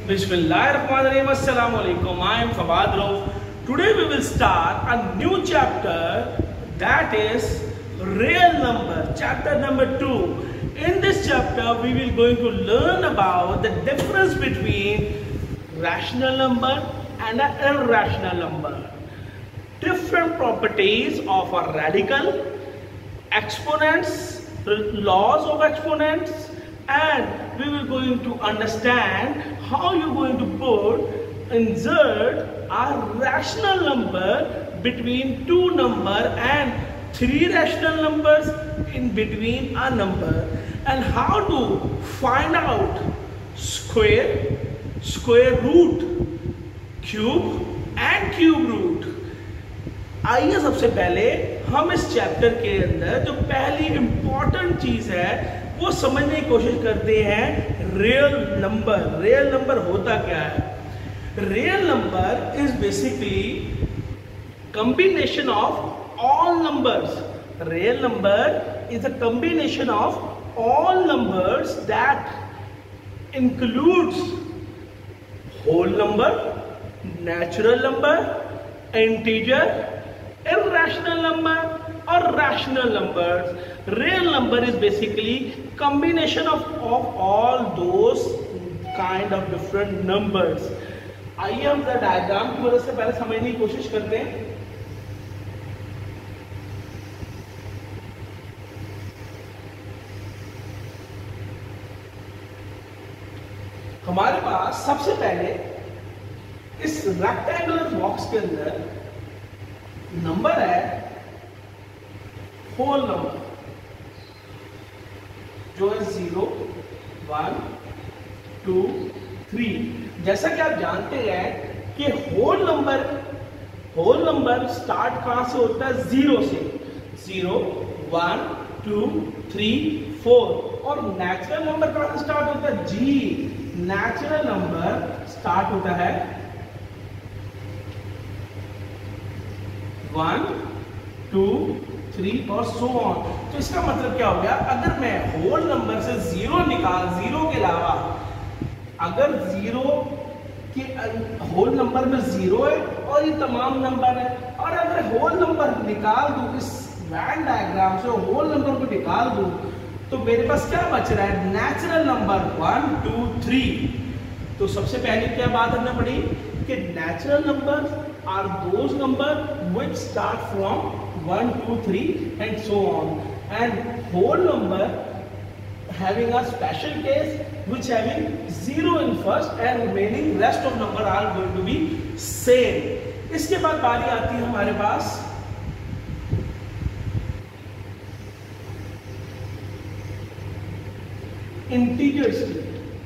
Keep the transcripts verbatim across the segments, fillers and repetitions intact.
Bismillahirrahmanirrahim. Assalamu alaikum. I am Fawad Rauf. Today we will start a new chapter, that is real number, chapter number two. In this chapter we will going to learn about the difference between rational number and an irrational number, different properties of a radical, exponents, laws of exponents, and we will going to understand how you going to put insert a rational number between two number and three rational numbers in between a number, and how to find out square, square root, cube and cube root. आइए सबसे पहले हम इस chapter के अंदर जो पहली important चीज है वो समझने की कोशिश करते हैं, रियल नंबर। रियल नंबर होता क्या है? Real number is basically combination of all numbers. Real number is a combination of all numbers that includes whole number, natural number, integer, irrational number or rational numbers. Real number is basically combination of of all those kind of different numbers. आइए हम जरा diagram की मदद से पहले समझने की कोशिश करते हैं। हमारे पास सबसे पहले इस रेक्टेंगुलर बॉक्स के अंदर नंबर है होल नंबर, जो है जीरो, वन, टू, थ्री। जैसा कि आप जानते हैं कि whole number whole number start कहां से होता है? जीरो से। Zero, one, two, three, four. और नेचुरल नंबर कहां से स्टार्ट होता है? जी, नेचुरल नंबर स्टार्ट होता है वन, टू, थ्री और सो ऑन। तो इसका मतलब क्या हो गया? अगर मैं होल नंबर से जीरो निकाल, जीरो के अलावा अगर जीरो के होल नंबर में जीरो है और ये तमाम नंबर है, और अगर होल नंबर निकाल दूं इस वैन डायग्राम से, होल नंबर को निकाल दूं तो मेरे पास क्या बच रहा है? Natural number one, two, three. तो सबसे पहले क्या बात हमने पढ़ी कि natural number are those number which start from one, two, three and so on, and whole number having a special case which having zero in first and remaining rest of number are going to be same. इसके बाद बारी आती है हमारे पास integers की।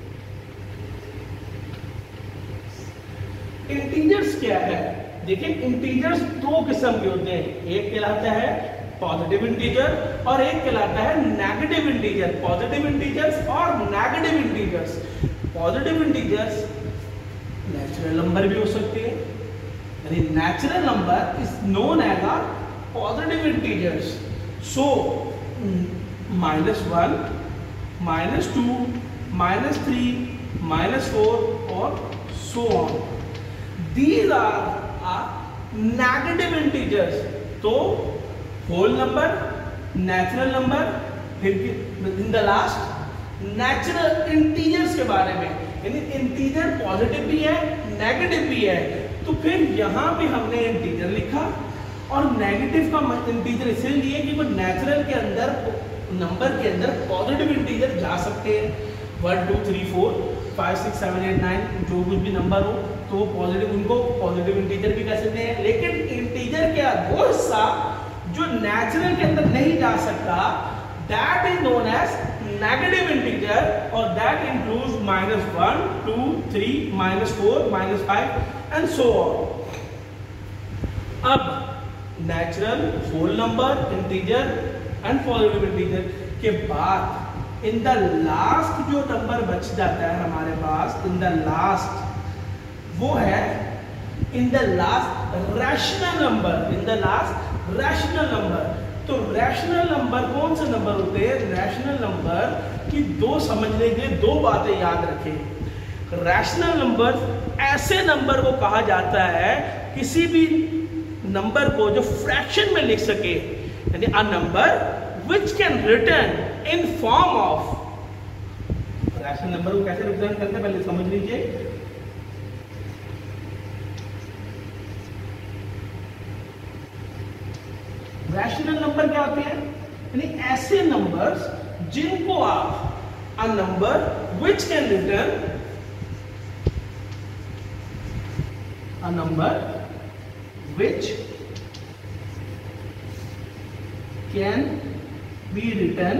Integers क्या है? देखिए, इंटीजर्स दो किस्म के होते हैं। एक कहलाता है पॉजिटिव इंटीजर और एक कहलाता है नेगेटिव इंटीजर। पॉजिटिव इंटीजर्स और negative integers. Positive integers natural number भी हो सकते हैं, यानी natural number is known as a positive integers. So minus one, minus two, minus three, minus four और so on. These are, are negative integers. तो whole number, natural number, फिर in the last natural integers के बारे में, यानी integer positive भी है, negative भी है। तो फिर यहाँ पे हमने integer लिखा, और negative का integer इसलिए लिए कि वो natural के अंदर नंबर के अंदर positive integer जा सकते हैं। One, two, three, four, five, six, seven, eight, nine, जो कुछ भी नंबर हो तो पॉजिटिव, उनको पॉजिटिव इंटीजर भी कह सकते हैं। लेकिन इंटीजर का वो हिस्सा जो नेचुरल के अंदर नहीं जा सकता, that is known as negative integer, और that includes minus one, two, three, minus four, minus five and so on. अब natural, whole number, integer and positive integer के बाद इन द लास्ट जो नंबर बच जाता है हमारे पास, इन द लास्ट वो है in the last rational number. In the last rational number. तो रैशनल नंबर कौन से नंबर होते हैं? रैशनल नंबर की दो समझने के लिए दो बातें याद रखें। रैशनल नंबर ऐसे नंबर को कहा जाता है किसी भी नंबर को जो फ्रैक्शन में लिख सके, यानी a number which can written in form of. Rational number को कैसे रिप्रेजेंट करते हैं पहले समझ लीजिए। रैशनल नंबर क्या होते हैं, यानी ऐसे नंबर्स जिनको आप a number which can written a number which can be written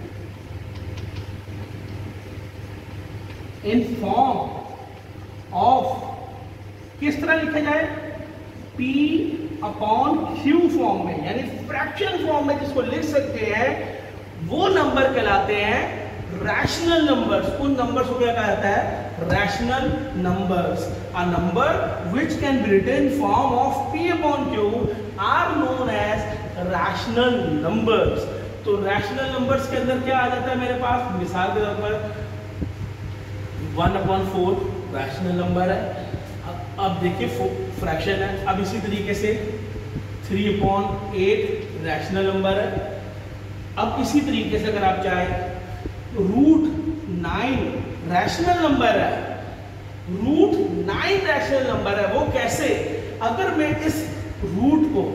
in form of, किस तरह लिखा जाए, P अपॉन Q फॉर्म में, यानी फ्रैक्शन फॉर्म में जिसको लिख सकते हैं वो नंबर कहलाते हैं रैशनल नंबर्स। उन नंबर्स को क्या कहा जाता है, rational numbers. A number which can be written form of P upon Q are known as rational numbers. तो रैशनल नंबर्स के अंदर क्या आ जाता है मेरे पास, मिसाल के तौर पर one upon four rational number है। अब, अब देखिए फ्रैक्शन है। अब इसी तरीके से three upon eight rational number है। अब इसी तरीके से अगर आप चाहें रूट नाइन रैशनल नंबर है, रूट नाइन रैशनल नंबर है। वो कैसे, अगर मैं इस रूट को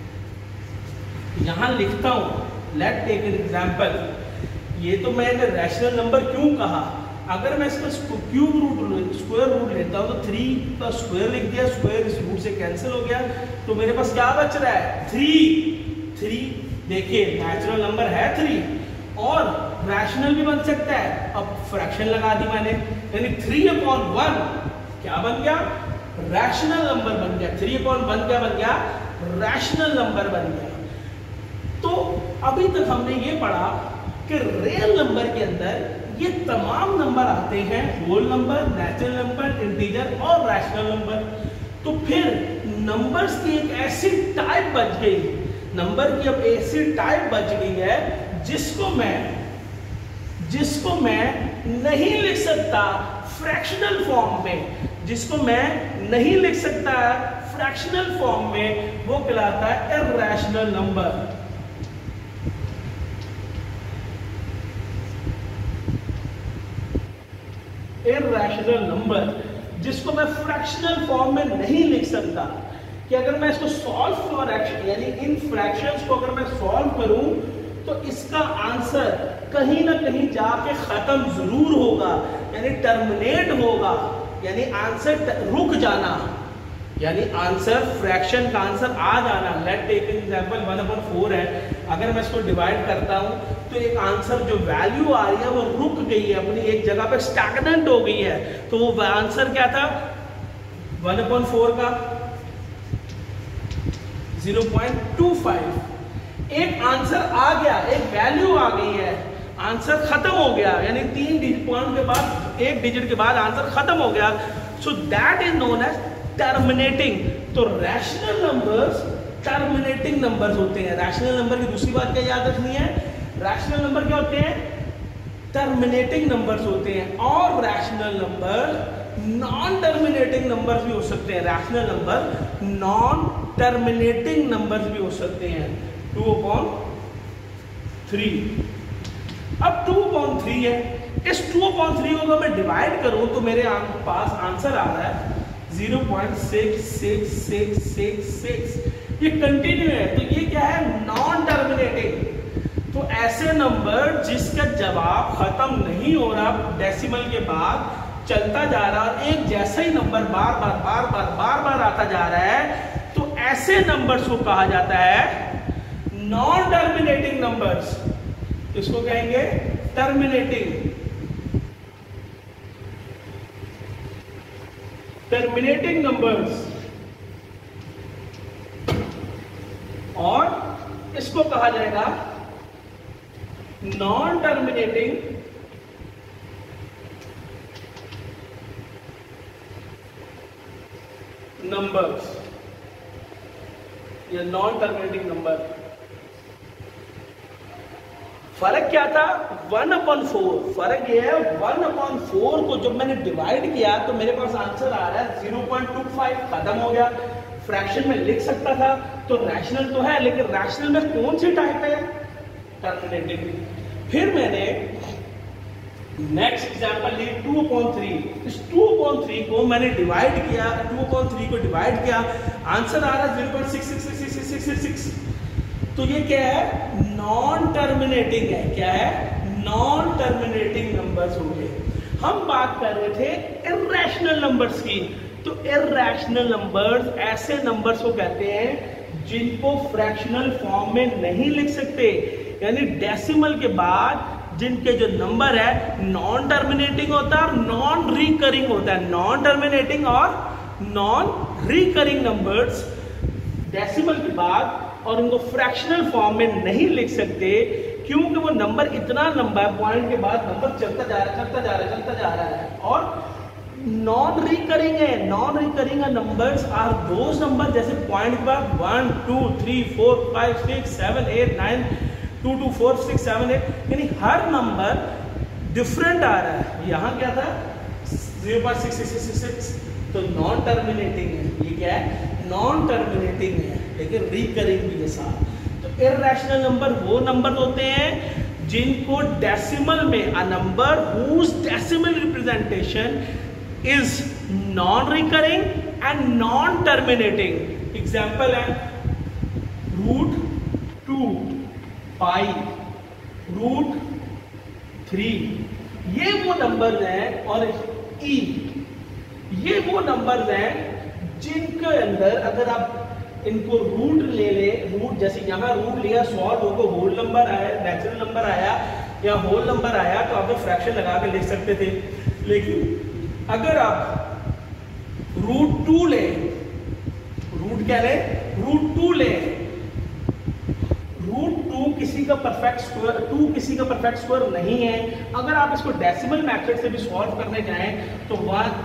यहां लिखता हूं, लेट टेक एन एग्जांपल, ये तो मैंने रैशनल नंबर क्यों कहा, अगर मैं इसका क्यूब रूट स्क्वायर रूट लेता हूं तो थ्री का स्क्वायर लिख दिया, स्क्वायर इस रूट से कैंसिल हो गया, तो मेरे पास क्या बच रहा है, थ्री। थ्री देखिए नेचुरल नंबर है थ्री और रैशनल भी बन सकता है। अब फ्रैक्शन लगा दी मैंने, यानी थ्री अपॉन वन क्या बन गया, रैशनल नंबर बन गया। थ्री अपॉन वन क्या बन गया, रैशनल नंबर बन गया। तो अभी तक हमने ये पढ़ा कि रियल नंबर के अंदर ये तमाम नंबर आते हैं, whole number, natural number, integer और रैशनल नंबर। तो फिर नंबर्स की एक ऐसी टाइप बच गई, नंबर की अब ऐसी टाइप बच गई है जिसको मैं जिसको मैं नहीं लिख सकता फ्रैक्शनल फॉर्म में, जिसको मैं नहीं लिख सकता फ्रैक्शनल फॉर्म में, वो कहलाता है इरैशनल नंबर। इरैशनल नंबर जिसको मैं फ्रैक्शनल फॉर्म में नहीं लिख सकता, कि अगर मैं इसको सॉल्व फॉर एक्शन यानी इन फ्रैक्शंस को अगर मैं सॉल्व करूं तो इसका आंसर कहीं ना कहीं जाके खत्म जरूर होगा, यानी टर्मिनेट होगा, यानी आंसर रुक जाना, यानी आंसर फ्रैक्शन का आंसर आ जाना। Let take example one upon four है, अगर मैं इसको डिवाइड करता हूं तो एक आंसर जो वैल्यू आ रही है वो रुक गई है, अपनी एक जगह पे स्टैग्नेंट हो गई है। तो वो आंसर क्या था, वन अपॉन फोर का ज़ीरो पॉइंट टू फाइव। एक आंसर आ गया, एक वैल्यू आ गई है, आंसर खत्म हो गया, यानी तीन पॉइंट के बाद एक डिजिट के बाद आंसर खत्म हो गया। So that is known as terminating. तो रैशनल नंबर्स टर्मिनेटिंग नंबर्स होते हैं। रैशनल नंबर की दूसरी बात क्या याद रखनी है, रैशनल नंबर क्या होते हैं, टर्मिनेटिंग नंबर्स होते हैं। और rational number non terminating numbers भी हो सकते हैं। Rational number non terminating numbers भी हो सकते हैं। टू अपॉन थ्री, अब टू अपॉन थ्री है, इस टू अपॉन थ्री को अगर मैं डिवाइड करूं तो मेरे पास आंसर आ रहा है zero point six six six six six. ये कंटिन्यू है, तो ये क्या है, नॉन टर्मिनेटिंग। तो ऐसे नंबर जिसका जवाब खत्म नहीं हो रहा, डेसिमल के बाद चलता जा रहा और एक जैसा ही नंबर बार बार बार बार बार बार आता जा रहा है, तो ऐसे नंबर्स को कहा जाता है नॉन टर्मिनेटिंग नंबर्स। इसको कहेंगे टर्मिनेटिंग टर्मिनेटिंग नंबर्स, और इसको कहा जाएगा नॉन टर्मिनेटिंग नंबर्स या नॉन टर्मिनेटिंग नंबर। फर्क क्या था, वन अपॉन फोर। फर्क ये है वन अपॉन फोर को जब मैंने डिवाइड किया तो मेरे पास आंसर आ रहा है जीरो पॉइंट टू फाइव, खत्म हो गया। फ्रैक्शन में लिख सकता था तो रैशनल तो है, लेकिन रैशनल में कौन सी टाइप है, टर्मिनेटिंग। फिर मैंने नेक्स्ट एग्जांपल ली टू अपॉन थ्री। इस टू अपॉन थ्री को मैंने डिवाइड किया, टू अपॉन थ्री को डिवाइड किया, आंसर आ रहा है zero point six six six six six six six. तो ये क्या है, नॉन टर्मिनेटिंग है। क्या है, नॉन टर्मिनेटिंग नंबर्स हो गए। हम बात कर रहे थे इर्रेशनल नंबर्स की। तो इर्रेशनल नंबर्स ऐसे नंबर्स को कहते हैं जिनको फ्रैक्शनल फॉर्म में नहीं लिख सकते, यानी डेसिमल के बाद जिनके जो नंबर है नॉन टर्मिनेटिंग होता है और नॉन रिकरिंग होता है। नॉन टर्मिनेटिंग और नॉन रिकरिंग नंबर्स डेसिमल के बाद और उनको फ्रैक्शनल फॉर्म में नहीं लिख सकते, क्योंकि वो नंबर इतना लंबा है, पॉइंट के बाद नंबर चलता जा रहा है चलता जा रहा है चलता जा रहा है और नॉन रिकरिंग है। Non recurring numbers are those number जैसे पॉइंट के बाद one two three four five six seven eight nine two two four six seven eight, यानी हर नंबर डिफरेंट आ रहा है। यहाँ क्या था zero point six six six six, तो नॉन टर्मिनेटिंग है। ये क्या है, नॉन टर्मिनेटिंग है, लेकिन रिकरिंग भी है साथ। तो इर्रेशनल नंबर वो नंबर होते हैं जिनको डेसिमल में a number whose decimal representation is non recurring and non terminating. Example है root two, pi, root three, ये वो नंबर्स हैं, और ई ये वो नंबर्स हैं जिनके अंदर अगर आप इनको रूट ले ले, रूट जैसे यहाँ रूट लिया, सॉल्व होकर होल नंबर आया, नेचुरल नंबर आया या होल नंबर आया तो आप फ्रैक्शन लगा के लिख सकते थे। लेकिन अगर आप रूट टू ले, रूट क्या ले, रूट टू ले, रूट टू किसी का परफेक्ट स्क्वायर, टू किसी का परफेक्ट स्क्वायर नहीं है। अगर आप इसको डेसिमल मेथड से भी सॉल्व करने जाएं तो one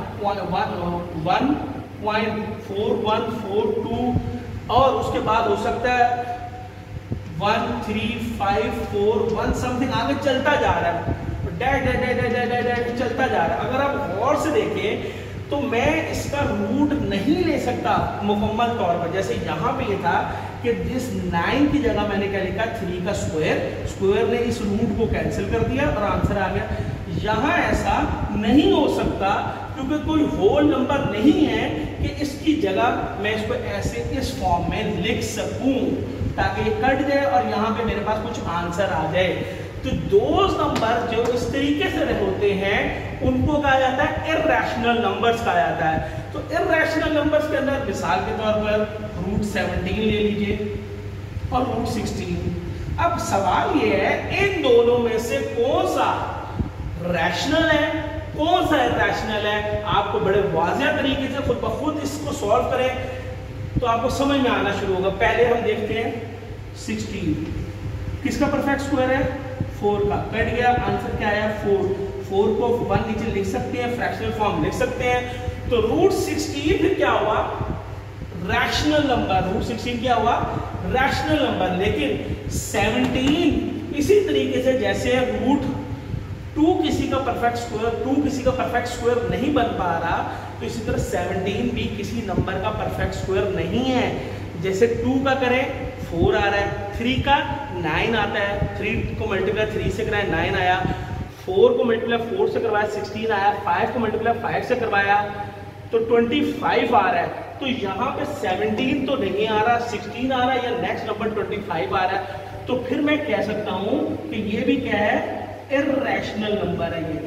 one point four one four two और उसके बाद हो सकता है one three five four one something आगे चलता जा रहा है, dot dot dot dot dot dot चलता जा रहा है। अगर आप गौर से देखें तो मैं इसका रूट नहीं ले सकता मुकम्मल तौर पर। जैसे यहाँ पे ये था कि जिस नाइन की जगह मैंने क्या लिखा, थ्री का स्क्वायर, स्क्वायर ने इस रूट को कैंसिल कर दिया और आंसर आ गया। यहाँ ऐसा नहीं हो सकता क्योंकि कोई होल नंबर नहीं है कि इसकी जगह मैं इसको ऐसे इस फॉर्म में लिख सकूं ताकि ये कट जाए और यहाँ पे मेरे पास कुछ आंसर आ जाए। तो दो नंबर जो इस तरीके से होते हैं उनको कहा जाता है इर्रेशनल नंबर्स कहा जाता है। तो इर्रेशनल नंबर्स के अंदर मिसाल के तौर पर रूट सेवनटीन ले लीजिए और रूट सिक्सटीन। अब सवाल ये है इन दोनों में से कौन सा रैशनल है, कौन सा इर्रेशनल है। आपको बड़े वाज़ेह तरीके से खुद ब खुद इसको सॉल्व करें तो आपको समझ में आना शुरू होगा। पहले हम देखते हैं सिक्सटीन किसका परफेक्ट स्क्वायर है, फोर का, कट गया, आंसर क्या आया फोर। फोर को वन नीचे लिख सकते हैं, फ्रैक्शनल फॉर्म लिख सकते हैं। तो रूट सिक्सटीन फिर क्या हुआ, रैशनल नंबर। रूट सिक्सटीन क्या हुआ, रैशनल नंबर। लेकिन सेवनटीन इसी तरीके से जैसे रूट टू किसी का परफेक्ट स्क्वायर, टू किसी का परफेक्ट स्क्वायर नहीं बन पा रहा, तो इसी तरह सेवनटीन भी किसी नंबर का परफेक्ट स्क्वायर नहीं है। जैसे टू का करें फोर आ रहा है, थ्री का नाइन आता है, थ्री को मल्टीप्लाई थ्री से कराया नाइन आया, फोर को मल्टीप्लाई फोर से करवाया सिक्सटीन आया, फाइव को मल्टीप्लाई फाइव से करवाया तो ट्वेंटी फाइव आ रहा है। तो यहाँ पे सेवनटीन तो नहीं आ रहा, सिक्सटीन आ रहा है या नेक्स्ट नंबर ट्वेंटी फाइव आ रहा है। तो फिर मैं कह सकता हूं कि ये भी क्या है, इर्रेशनल नंबर है। ये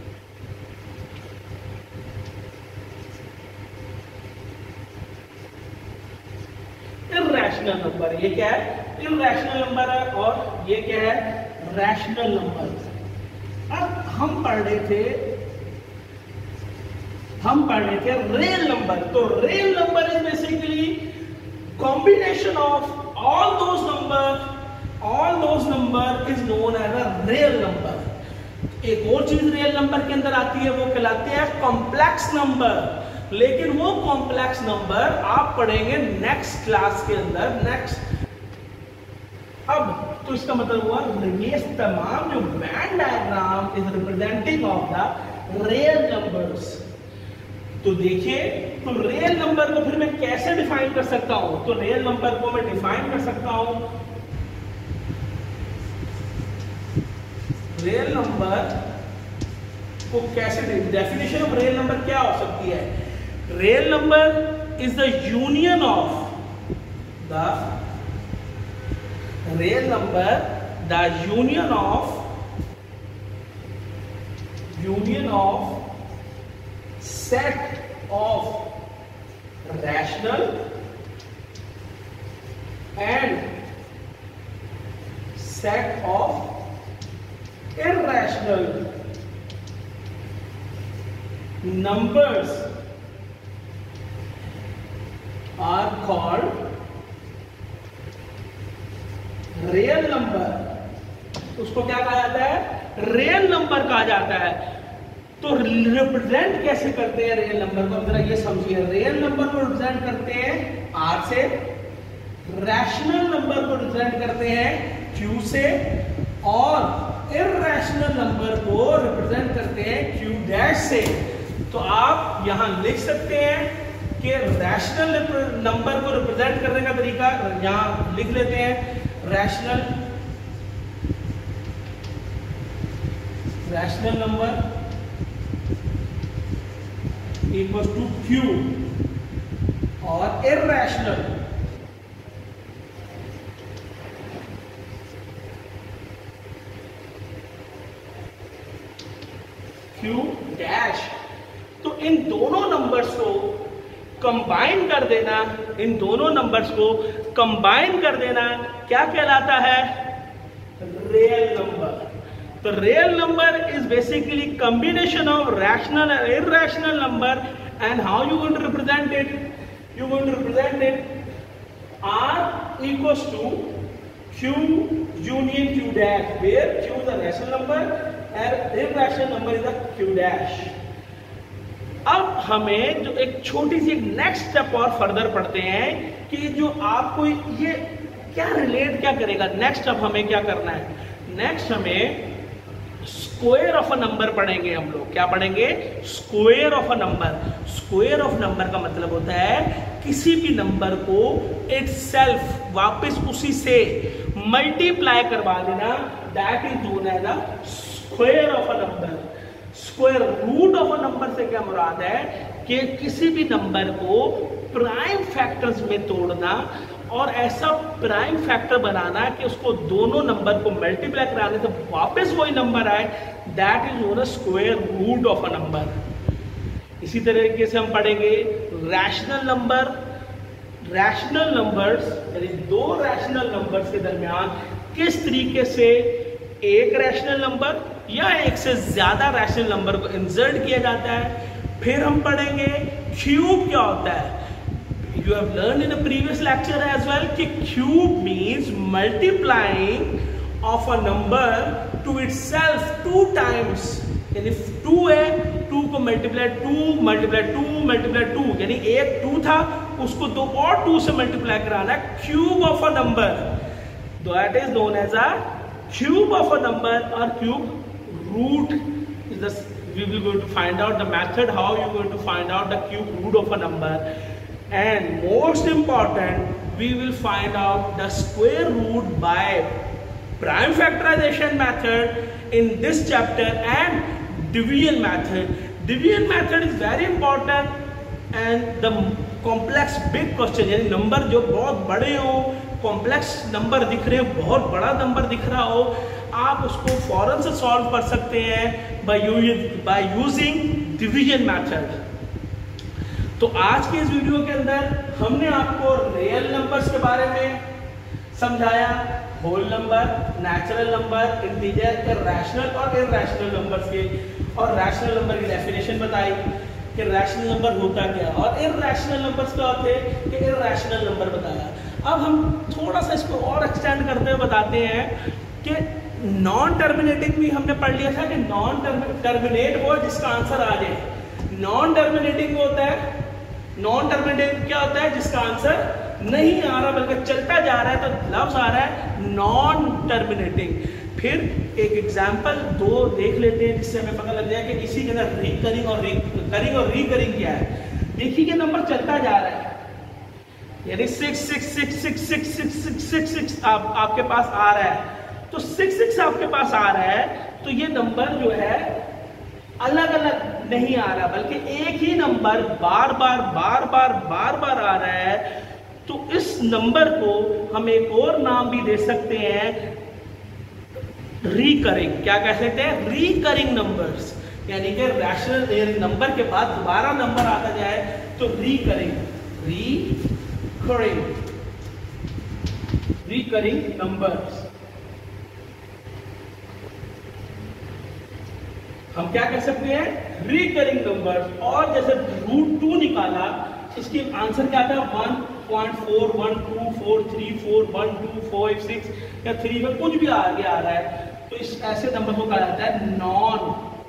इर्रेशनल नंबर, ये क्या है, इर्रेशनल नंबर है। और ये क्या है, रैशनल नंबर। अब हम पढ़ रहे थे हम पढ़ रहे थे रियल नंबर। तो real number is basically combination of all those number, all those number is known as a real number. एक और चीज रियल नंबर के अंदर आती है, वो कहलाते हैं कॉम्प्लेक्स नंबर। लेकिन वो कॉम्प्लेक्स नंबर आप पढ़ेंगे नेक्स्ट क्लास के अंदर, नेक्स्ट। अब तो इसका मतलब हुआ ये तमाम जो Venn diagram is representing of the real numbers. तो देखिए, तो रियल नंबर को फिर मैं कैसे डिफाइन कर सकता हूं? तो रियल नंबर को मैं डिफाइन कर सकता हूं, रियल नंबर को कैसे, डेफिनेशन ऑफ रियल नंबर क्या हो सकती है? Real number is the union of the real number the union of union of set of rational and set of irrational numbers are called real number। उसको क्या कहा जाता है? रियल नंबर कहा जाता है। तो रिप्रेजेंट कैसे करते हैं रियल नंबर को? जरा ये समझिए, रियल नंबर को रिप्रेजेंट करते हैं आर से, रैशनल नंबर को रिप्रेजेंट करते हैं क्यू से, और इर्रेशनल नंबर को रिप्रेजेंट करते हैं क्यू डैश से। तो आप यहां लिख सकते हैं कि रैशनल नंबर को रिप्रेजेंट करने का तरीका यहां लिख लेते हैं, rational rational number equal to Q, और इर्रेशनल क्यू डैश। तो इन दोनों नंबर्स को कंबाइन कर देना, इन दोनों नंबर्स को कंबाइन कर देना क्या कहलाता है? Real number. तो real number is basically combination of rational and irrational number, and how you going to represent it? You going to represent it R equals to Q union Q dash, where Q is the rational number and irrational number is the q dash। अब हमें जो एक छोटी सी next step और further पढ़ते हैं कि जो आपको ये क्या रिलेट क्या करेगा। नेक्स्ट स्टेप हमें क्या करना है? नेक्स्ट हमें स्क्वायर ऑफ अ नंबर पढ़ेंगे हम लोग। क्या पढ़ेंगे? Square of a number. Square of number का मतलब होता है किसी भी नंबर को इटसेल्फ वापस उसी से मल्टीप्लाई करवा देना, that is known as the square of a number. Square root of a number से क्या मुराद है कि किसी भी नंबर को प्राइम फैक्टर्स में तोड़ना और ऐसा प्राइम फैक्टर बनाना कि उसको दोनों नंबर को मल्टीप्लाई कराने से वापस वही नंबर आए, that is known as square root of a number. इसी तरीके से हम पढ़ेंगे रैशनल नंबर। रैशनल नंबर्स यानी दो रैशनल नंबर्स के दरमियान किस तरीके से एक रैशनल नंबर या एक से ज्यादा रैशनल नंबर को इंसर्ट किया जाता है। फिर हम पढ़ेंगे क्यूब क्या होता है। You have learned in a previous lecture as well कि cube means multiplying of a number to itself two times। यानी टू है, टू को multiply two multiply two multiply two, यानी एक टू था उसको दो और टू से मल्टीप्लाई कराना है। Cube of a number, that is known as a cube of a number और cube root is the, we will going to find out the method how you are going to find out the cube root of a number, and most important we will find out the square root by prime factorization method in this chapter and division method. Division method is very important and the complex big question, यानी number जो बहुत बड़े हो, complex number दिख रहे हो, बहुत बड़ा नंबर दिख रहा हो, आप उसको फौरन से सॉल्व कर सकते हैं by by using division method. तो आज के इस वीडियो के अंदर हमने आपको रियल नंबर्स के बारे में समझाया, whole number, natural number, integer, irrational और इरैशनल नंबर्स के, और रैशनल नंबर की डेफिनेशन बताई कि रैशनल नंबर होता क्या और इरैशनल नंबर्स क्या होते हैं कि इरैशनल नंबर बताया। अब हम थोड़ा सा इसको और एक्सटेंड करते हुए बताते हैं कि नॉन टर्मिनेटिंग भी हमने पढ़ लिया था कि नॉन टर्मिनेट वो जिसका आंसर आ जाए। नॉन टर्मिनेटिंग होता है, नॉन टर्मिनेटिंग क्या होता है जिसका आंसर नहीं आ रहा बल्कि चलता जा रहा है तो लफ्ज आ रहा है नॉन टर्मिनेटिंग। फिर एक एग्जाम्पल दो देख लेते हैं जिससे हमें पता लग जाए कि इसी के अंदर रिकरिंग और रिकरिंग और रिकरिंग क्या है। देखिए ये नंबर चलता जा रहा है, यानी six six six six six six six six six आप आपके पास आ रहा है, तो सिक्स सिक्स आपके पास आ रहा है तो ये नंबर जो है अलग अलग नहीं आ रहा बल्कि एक ही नंबर बार बार बार बार बार बार आ रहा है। तो इस नंबर को हम एक और नाम भी दे सकते हैं, रिकरिंग। क्या कह सकते हैं? रिकरिंग नंबर्स, यानी कि रैशनल नंबर के बाद दोबारा नंबर आता जाए तो रिकरिंग रिकरिंग रिकरिंग नंबर्स। हम क्या कह सकते हैं? Recurring numbers. और जैसे रूट टू निकाला, इसकी आंसर क्या था? One point four one two four three four one two four six या थ्री में कुछ भी आगे आ रहा है, तो इस ऐसे नंबर को कहा जाता है non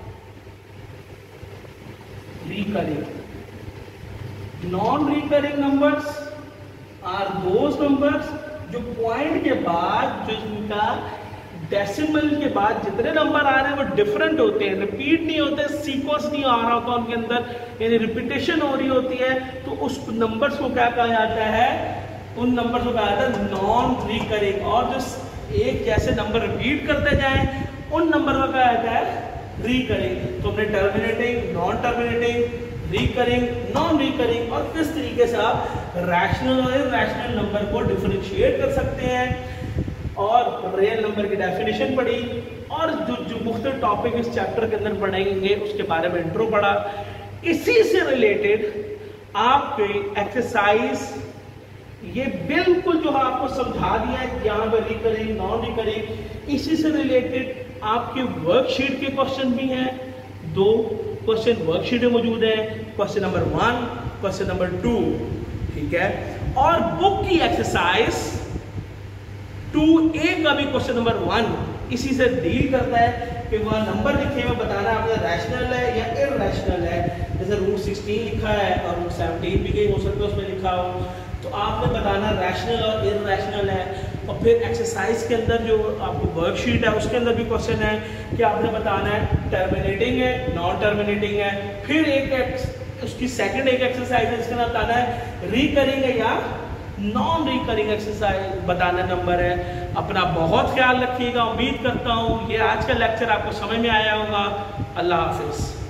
recurring. Non recurring numbers are those numbers जो पॉइंट के बाद, जो इनका डेसिमल के बाद जितने नंबर आ रहे हैं वो डिफरेंट होते हैं, रिपीट नहीं होते, सीक्वेंस नहीं आ रहा होता उनके अंदर, यानी रिपीटेशन हो रही होती है, तो उस नंबर्स को क्या कहा जाता है? उन नंबर्स को कहा जाता है नॉन रिकरिंग। और जो एक जैसे नंबर रिपीट करते जाएं उन नंबर को कहा जाता है रिकरिंग। तो हमने terminating, non terminating, recurring, non recurring और किस तरीके से आप रैशनल और इरैशनल नंबर को डिफरेंशिएट कर सकते हैं, और रियल नंबर की डेफिनेशन पढ़ी, और जो जो मुख्तलिफ टॉपिक इस चैप्टर के अंदर पढ़ेंगे उसके बारे में इंट्रो पढ़ा। इसी से रिलेटेड आपके एक्सरसाइज ये बिल्कुल जो आपको समझा दिया है कि यहाँ पर रिकरिंग, नॉन रिकरिंग, इसी से रिलेटेड आपके वर्कशीट के क्वेश्चन भी हैं। दो क्वेश्चन वर्कशीट में मौजूद है, question number one, question number two, ठीक है। और बुक की एक्सरसाइज टू ए का भी क्वेश्चन नंबर वन इसी से डील करता है कि वह नंबर लिखे हुए बताना आपने रैशनल है या इरैशनल है। जैसे रूट सिक्सटीन लिखा है और रूट सेवनटीन भी कहीं हो सकता है उसमें लिखा हो, तो आपने बताना रैशनल और इरैशनल है। और फिर एक्सरसाइज के अंदर जो आपको वर्कशीट है उसके अंदर भी क्वेश्चन है कि आपने बताना है टर्मिनेटिंग है, नॉन टर्मिनेटिंग है। फिर एक उसकी सेकंड एक एक्सरसाइज है जिसका बताना है रिकरिंग है या नॉन रिकरिंग एक्सरसाइज बताना नंबर है। अपना बहुत ख्याल रखिएगा। उम्मीद करता हूँ ये आज का लेक्चर आपको समझ में आया होगा। अल्लाह हाफिज।